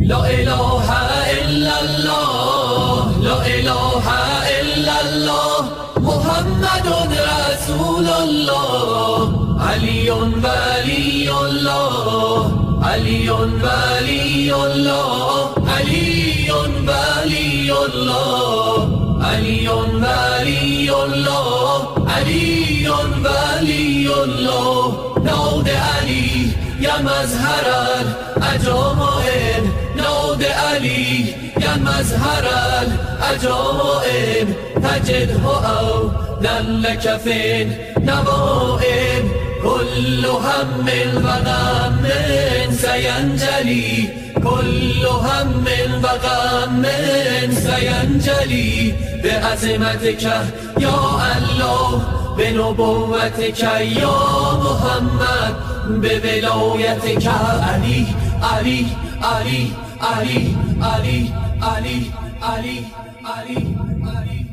لا اله الا الله لا اله الا الله محمد رسول الله علی ولی الله علی ولی الله علی ولی الله علی ولی الله علی ولی الله ناد علی یا مظهر العجائب ناد علی یا مظهر العجائب تجده أولا لك في النوائب كل هم وغم سينجلي كل هم وغم سينجلي بعظمتك يا الله بنبوتك يا محمد بولايتك علي علي علي علي علي علي علي علي علي